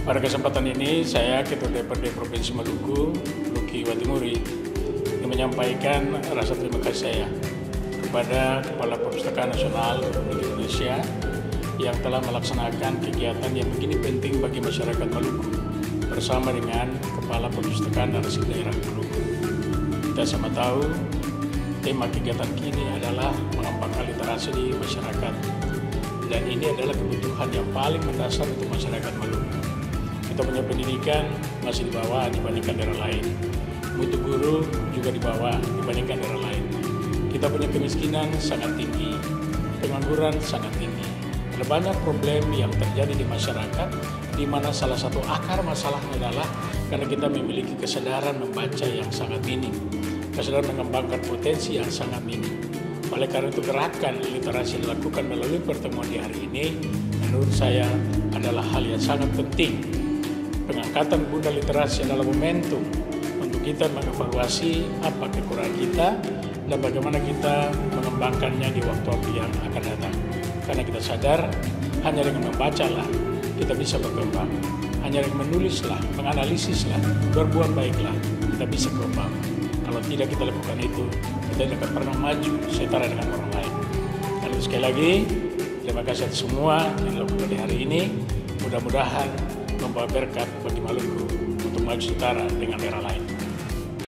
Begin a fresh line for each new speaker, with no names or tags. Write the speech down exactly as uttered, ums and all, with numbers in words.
Pada kesempatan ini, saya Ketua D P R D Provinsi Maluku, Luki Watimuri, ingin menyampaikan rasa terima kasih saya kepada Kepala Perpustakaan Nasional Republik Indonesia yang telah melaksanakan kegiatan yang begini penting bagi masyarakat Maluku bersama dengan Kepala Perpustakaan dan Arsip Daerah Maluku. Kita sama tahu, tema kegiatan kini adalah mengembangkan literasi di masyarakat, dan ini adalah kebutuhan yang paling mendasar untuk masyarakat Maluku. Kita punya pendidikan masih di bawah dibandingkan daerah lain. Mutu guru juga di bawah dibandingkan daerah lain. Kita punya kemiskinan sangat tinggi, pengangguran sangat tinggi. Ada banyak problem yang terjadi di masyarakat, di mana salah satu akar masalahnya adalah karena kita memiliki kesadaran membaca yang sangat minim, kesadaran mengembangkan potensi yang sangat minim. Oleh karena itu, gerakan literasi yang dilakukan melalui pertemuan di hari ini menurut saya adalah hal yang sangat penting. Pengangkatan Bunda Literasi adalah momentum untuk kita mengevaluasi apa kekurangan kita dan bagaimana kita mengembangkannya di waktu-waktu yang akan datang. Karena kita sadar, hanya dengan membacalah kita bisa berkembang. Hanya dengan menulislah, menganalisislah, berbuat baiklah, kita bisa berkembang. Kalau tidak kita lakukan itu, kita tidak akan pernah maju setara dengan orang lain. Dan sekali lagi, terima kasih atas semua yang dilakukan di hari ini. Mudah-mudahan membawa berkat bagi Maluku untuk maju setara dengan daerah lain.